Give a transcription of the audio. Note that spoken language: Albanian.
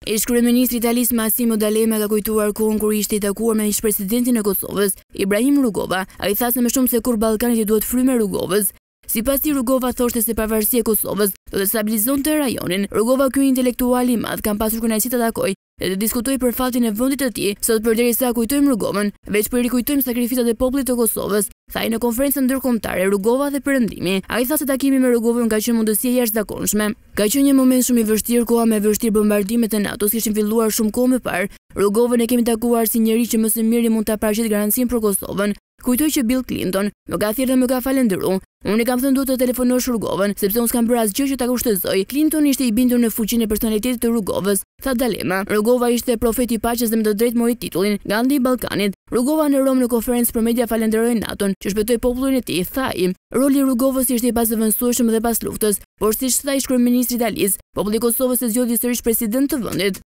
Ish-kryeministri italis Massimo D'Alema ka kujtuar kohën kur ishte i takuar me ish-presidentin e Kosovës, Ibrahim Rugova. Ai tha se më shumë se kur Ballkanit i duhet frymë Rugovës. Sipas tij, Rugova thoshte se pavarësia e Kosovës do të stabilizonte rajonin. Rugova, ky intelektual i madh, kam pasur kënaqësi të takoj dhe të diskutoj për fatin e vendit të tij. Sot përderisa kujtojmë Rugovën, veç po i rikujtojmë sakrificat e popullit të Kosovës, tha ai në konferencën ndërkombëtare Rugova dhe Perëndimi. Ai tha se takimi me Rugovën ka qenë mundësi e jashtëzakonshme. Ka qenë një moment shumë i vështirë, koha me vështirë bombardimet e NATO-s kishin filluar shumë kohë më parë. Rugovën e kemi takuar si njeri që më së miri mund ta paraqet garancinë për Kosovën. Kujtoj që Bill Clinton më ka thirrë dhe më ka falendëruar. Unë kam thënë duhet të telefonosh Rugovën, sepse unë s'kam bërë asgjë që ta kushtozoj. Clinton ishte i bindur në fuqinë e personalitetit të Rugovës, tha D'Alema. Rugova ishte profeti i paqes dhe me të drejtë mori titullin Gandhi i Ballkanit. Rugova në Rom në konferencë për media falenderoi NATO-n që shpëtoi popullin e tij, tha ai. Roli i Rugovës ishte i pazëvendësueshëm dhe pas luftës, por siç tha ish-kryeministri italis, populli i Kosovës e zgjodhi sërish president të vendit.